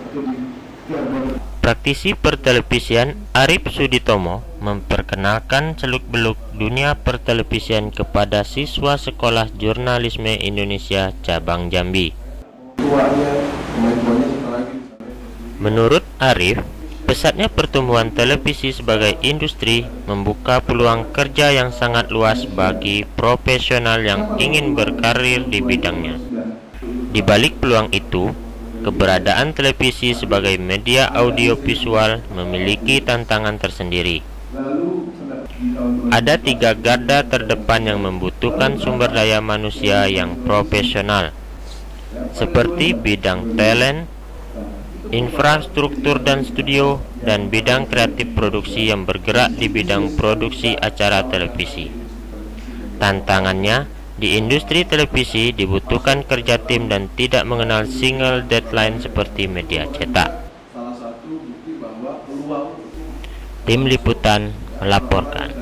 Praktisi pertelevisian Arif Suditomo memperkenalkan seluk-beluk dunia pertelevisian kepada siswa Sekolah Jurnalisme Indonesia Cabang Jambi. Menurut Arif, pesatnya pertumbuhan televisi sebagai industri membuka peluang kerja yang sangat luas bagi profesional yang ingin berkarir di bidangnya. Di balik peluang itu, keberadaan televisi sebagai media audiovisual memiliki tantangan tersendiri. Ada 3 garda terdepan yang membutuhkan sumber daya manusia yang profesional, seperti bidang talent, infrastruktur dan studio, dan bidang kreatif produksi yang bergerak di bidang produksi acara televisi. Tantangannya, di industri televisi dibutuhkan kerja tim dan tidak mengenal single deadline seperti media cetak. Tim Liputan melaporkan.